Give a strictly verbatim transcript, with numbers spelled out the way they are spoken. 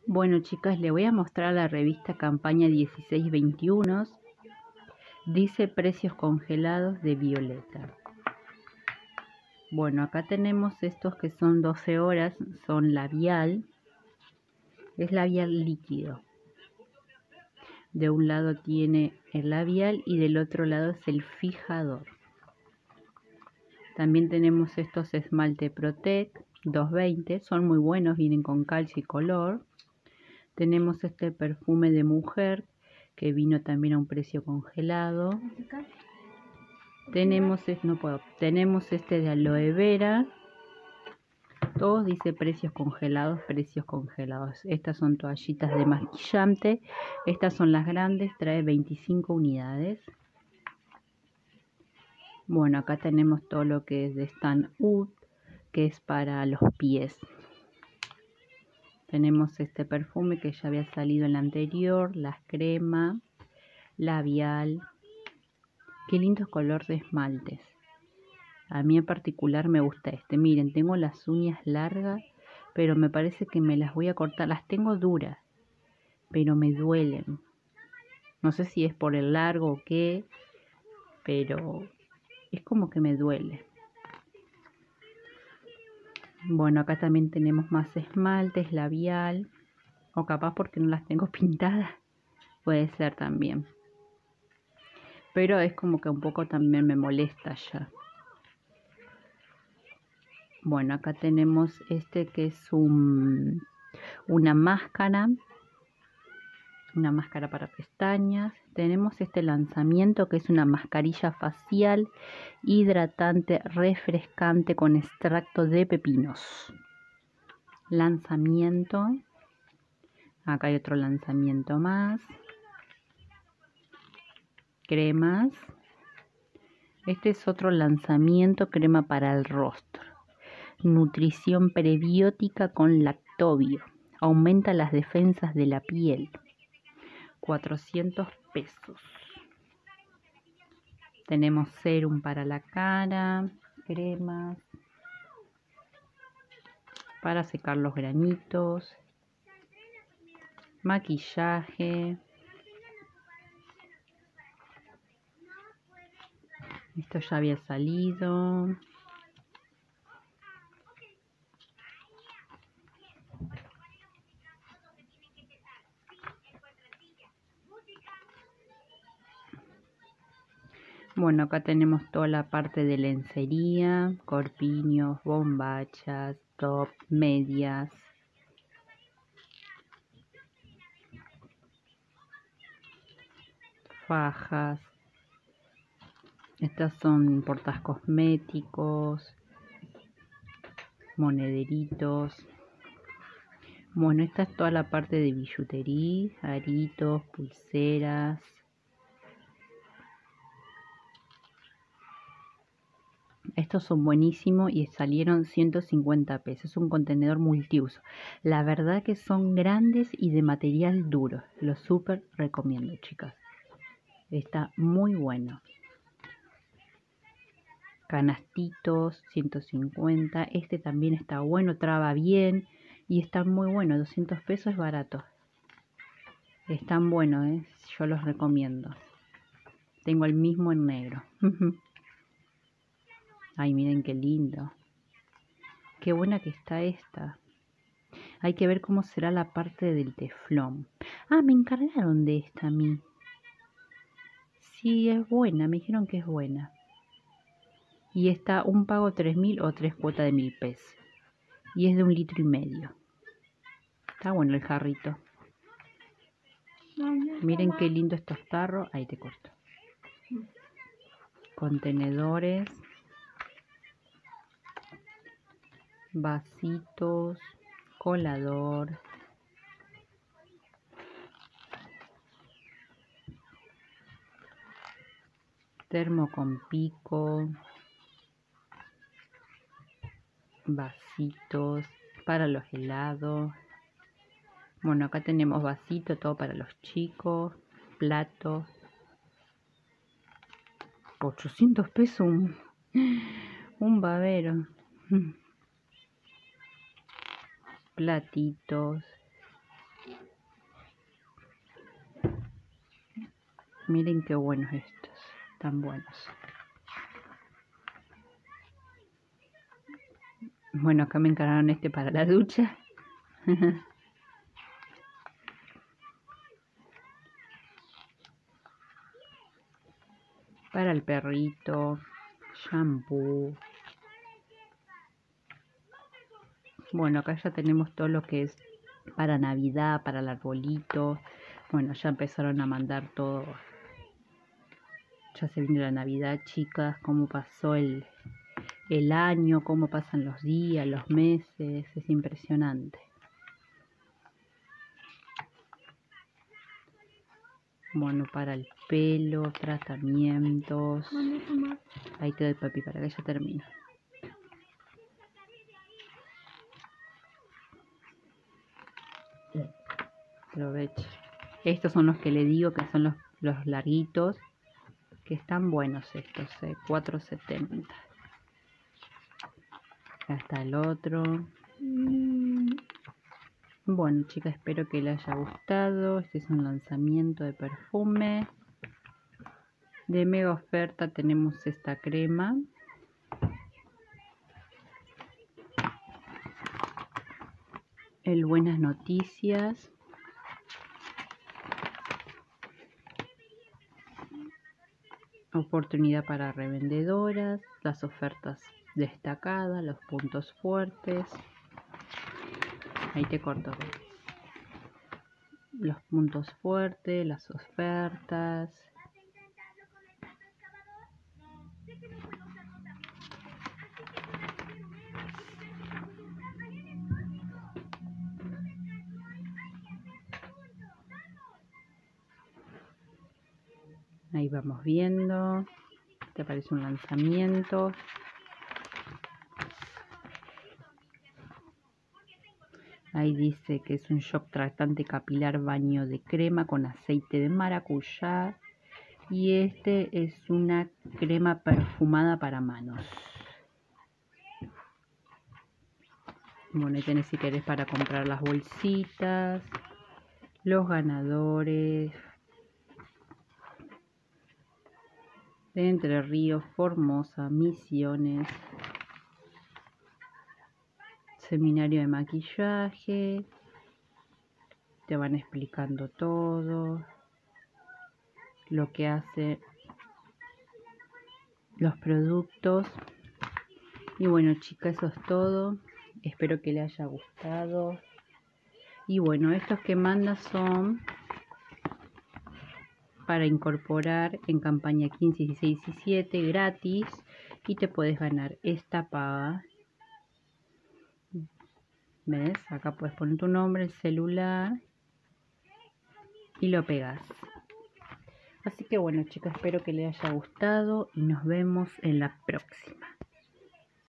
Bueno, chicas, les voy a mostrar la revista Campaña dieciséis veintiuno. Dice precios congelados de Violeta. Bueno, acá tenemos estos que son doce horas, son labial. Es labial líquido. De un lado tiene el labial y del otro lado es el fijador. También tenemos estos esmalte Protect doscientos veinte, son muy buenos, vienen con calcio y color. Tenemos este perfume de mujer que vino también a un precio congelado. Tenemos, no puedo, tenemos este de aloe vera. Todos dice precios congelados, precios congelados. Estas son toallitas de maquillante. Estas son las grandes, trae veinticinco unidades. Bueno, acá tenemos todo lo que es de Stand Up, que es para los pies. Tenemos este perfume que ya había salido en la anterior, las cremas, labial. Qué lindo color de esmaltes. A mí en particular me gusta este. Miren, tengo las uñas largas, pero me parece que me las voy a cortar. Las tengo duras, pero me duelen. No sé si es por el largo o qué, pero es como que me duele. Bueno, acá también tenemos más esmaltes, labial, o capaz porque no las tengo pintadas, puede ser también. Pero es como que un poco también me molesta ya. Bueno, acá tenemos este que es un, una máscara, una máscara para pestañas. Tenemos este lanzamiento que es una mascarilla facial hidratante refrescante con extracto de pepinos. Lanzamiento. Acá hay otro lanzamiento más. Cremas. Este es otro lanzamiento, crema para el rostro. Nutrición prebiótica con lactobio. Aumenta las defensas de la piel. cuatrocientos pesos. Tenemos serum para la cara, cremas para secar los granitos, maquillaje. Esto ya había salido. Bueno, acá tenemos toda la parte de lencería, corpiños, bombachas, top, medias. Fajas. Estas son portas cosméticos, monederitos. Bueno, esta es toda la parte de billutería, aritos, pulseras. Estos son buenísimos y salieron ciento cincuenta pesos. Es un contenedor multiuso. La verdad que son grandes y de material duro. Los súper recomiendo, chicas. Está muy bueno. Canastitos, ciento cincuenta. Este también está bueno, traba bien. Y está muy bueno. doscientos pesos es barato. Están buenos, ¿eh? Yo los recomiendo. Tengo el mismo en negro. Ay, miren qué lindo. Qué buena que está esta. Hay que ver cómo será la parte del teflón. Ah, me encargaron de esta a mí. Sí, es buena. Me dijeron que es buena. Y está un pago tres mil o tres cuotas de mil pesos. Y es de un litro y medio. Está bueno el jarrito. Miren qué lindo estos tarros. Ahí te corto. Contenedores. Vasitos, colador, termo con pico, vasitos para los helados. Bueno, acá tenemos vasito, todo para los chicos, platos. ochocientos pesos un, un babero. Platitos, Miren qué buenos estos, tan buenos. Bueno, acá me encargaron este para la ducha. Para el perrito, shampoo. Bueno, acá ya tenemos todo lo que es para Navidad, para el arbolito. Bueno, ya empezaron a mandar todo. Ya se viene la Navidad, chicas. Cómo pasó el, el año, cómo pasan los días, los meses. Es impresionante. Bueno, para el pelo, tratamientos. Ahí te doy, papi, para que ya termine. Aproveche. Estos son los que le digo que son los, los larguitos, que están buenos estos, eh, cuatro setenta. Acá está el otro. Mm. Bueno, chicas, espero que les haya gustado. Este es un lanzamiento de perfume. De mega oferta tenemos esta crema. El Buenas Noticias. Oportunidad para revendedoras, las ofertas destacadas, los puntos fuertes. Ahí te corto. Los puntos fuertes, las ofertas. Ahí vamos viendo. Te aparece un lanzamiento. Ahí dice que es un shock tratante capilar baño de crema con aceite de maracuyá. Y este es una crema perfumada para manos. Bueno, ahí tenés si querés para comprar las bolsitas. Los ganadores. De Entre Ríos, Formosa, Misiones. Seminario de maquillaje. Te van explicando todo. Lo que hace los productos. Y bueno, chicas, eso es todo. Espero que les haya gustado. Y bueno, estos que manda son para incorporar en campaña quince, dieciséis y diecisiete gratis. Y te puedes ganar esta paga. ¿Ves? Acá puedes poner tu nombre, el celular. Y lo pegas. Así que bueno, chicas, espero que les haya gustado. Y nos vemos en la próxima.